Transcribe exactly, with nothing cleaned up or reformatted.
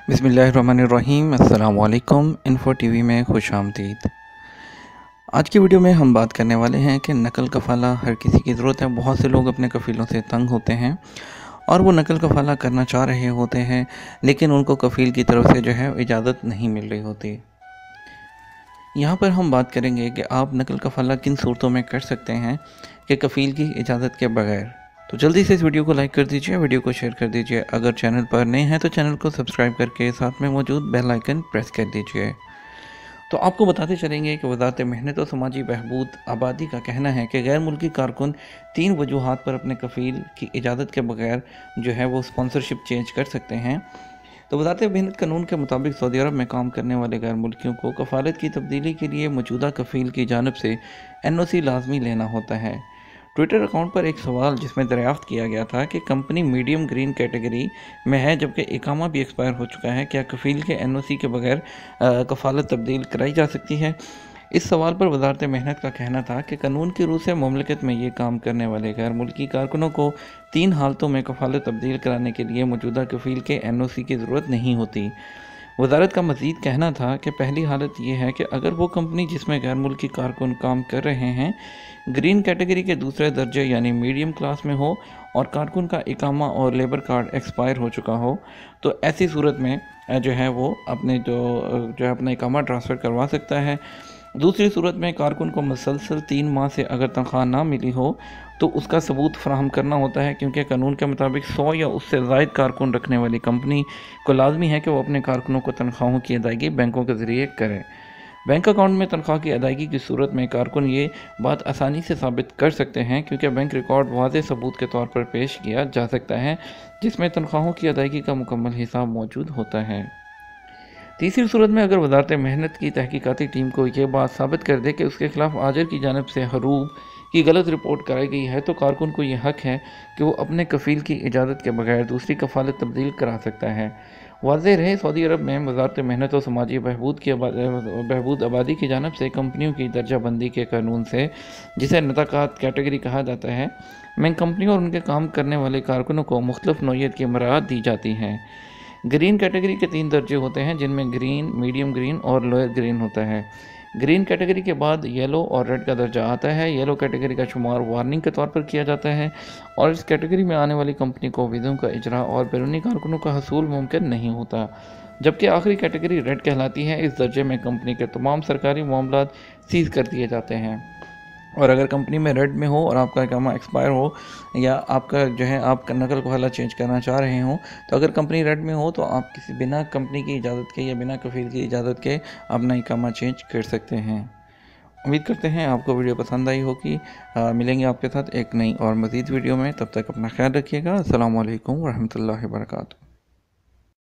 बिस्मिल्लाहिर्रहमानिर्रहीम। अस्सलाम वालेकुम। इन्फो टीवी में खुश आमदीद। आज की वीडियो में हम बात करने वाले हैं कि नकल कफ़ाला हर किसी की ज़रूरत है। बहुत से लोग अपने कफ़ीलों से तंग होते हैं और वो नकल कफ़ाला करना चाह रहे होते हैं, लेकिन उनको कफ़ील की तरफ से जो है इजाज़त नहीं मिल रही होती। यहाँ पर हम बात करेंगे कि आप नकल कफ़ाला किन सूरतों में कर सकते हैं कि कफ़ील की इजाज़त के बगैर। तो जल्दी से इस वीडियो को लाइक कर दीजिए, वीडियो को शेयर कर दीजिए। अगर चैनल पर नए हैं तो चैनल को सब्सक्राइब करके साथ में मौजूद बेल आइकन प्रेस कर दीजिए। तो आपको बताते चलेंगे कि वज़ारत मेहनत और समाजी बहबूद आबादी का कहना है कि गैर मुल्की कारकुन तीन वजूहात पर अपने कफ़ील की इजाज़त के बगैर जो है वो स्पॉन्सरशिप चेंज कर सकते हैं। तो वज़ारत मेहनत कानून के मुताबिक सऊदी अरब में काम करने वाले गैर मुल्कियों को कफ़ालत की तब्दीली के लिए मौजूदा कफ़ील की जानिब से एन ओ सी लाजमी लेना होता है। ट्विटर अकाउंट पर एक सवाल जिसमें दरियाफ्त किया गया था कि कंपनी मीडियम ग्रीन कैटेगरी में है जबकि इकामा भी एक्सपायर हो चुका है, क्या कफ़ील के एन ओ सी के बगैर कफ़ालत तब्दील कराई जा सकती है? इस सवाल पर वज़ारत मेहनत का कहना था कि कानून की रूह से मुमलिकत में ये काम करने वाले गैर मुल्की कारकुनों को तीन हालतों में कफ़ालत तब्दील कराने के लिए मौजूदा कफ़ील के एन ओ सी की ज़रूरत नहीं होती। वज़ारत का मज़ीद कहना था कि पहली हालत ये है कि अगर वो कंपनी जिसमें गैर मुल्की कारकुन काम कर रहे हैं ग्रीन कैटेगरी के दूसरे दर्जे यानी मीडियम क्लास में हो और कारकुन का इकामा और लेबर कार्ड एक्सपायर हो चुका हो, तो ऐसी सूरत में जो है वो अपने जो जो है अपना इकामा ट्रांसफ़र करवा सकता है। दूसरी सूरत में कारकुन को मुसलसल तीन माह से अगर तनख्वाह ना मिली हो तो उसका सबूत फराहम करना होता है, क्योंकि कानून के मुताबिक सौ या उससे ज़ायद कारकुन रखने वाली कंपनी को लाजमी है कि वो अपने कारकुनों को तनख्वाहों की अदायगी बैंकों के ज़रिए करे। बैंक अकाउंट में तनख्वाह की अदायगी की सूरत में कारकुन ये बात आसानी से साबित कर सकते हैं, क्योंकि बैंक रिकॉर्ड वाज़ेह सबूत के तौर पर पेश किया जा सकता है जिसमें तनख्वाहों की अदायगी का मुकम्मल हिसाब मौजूद होता है। तीसरी सूरत में अगर वज़ारत मेहनत की तहकीकाती टीम को ये बात साबित कर दे कि उसके खिलाफ आजर की जानिब से हरूब की गलत रिपोर्ट कराई गई है, तो कारकुन को यह हक है कि वो अपने कफ़ील की इजाज़त के बगैर दूसरी कफ़ालत तब्दील करा सकता है। वाज़ेह रहे, सऊदी अरब में वज़ारत मेहनत और समाजी बहबूद की बहबूद आबादी की जानिब से कंपनियों की दर्जा बंदी के कानून से, जिसे नताक़ात कैटेगरी कहा जाता है, में कंपनियों और उनके काम करने वाले कारकुनों को मुख्तलिफ़ नौइयत की मराहत दी जाती हैं। ग्रीन कैटेगरी के तीन दर्जे होते हैं जिनमें ग्रीन, मीडियम ग्रीन और लोअर ग्रीन होता है। ग्रीन कैटेगरी के बाद येलो और रेड का दर्जा आता है। येलो कैटेगरी का शुमार वार्निंग के तौर पर किया जाता है और इस कैटेगरी में आने वाली कंपनी को वीज़ों का इजरा और बैरूनी कारकुनों का हसूल मुमकिन नहीं होता, जबकि आखिरी कैटेगरी रेड कहलाती है। इस दर्जे में कंपनी के तमाम सरकारी मामलात सीज़ कर दिए जाते हैं। और अगर कंपनी में रेड में हो और आपका इकामा एक्सपायर हो या आपका जो है आप नकल कफ़ाला चेंज करना चाह रहे हो, तो अगर कंपनी रेड में हो तो आप किसी बिना कंपनी की इजाज़त के या बिना कफ़ील की इजाज़त के अपना इकामा चेंज कर सकते हैं। उम्मीद करते हैं आपको वीडियो पसंद आई होगी। मिलेंगे आपके साथ एक नई और मज़ीद वीडियो में, तब तक अपना ख्याल रखिएगा। अस्सलामु अलैकुम वरहमतुल्लाहि वबरकातुहू।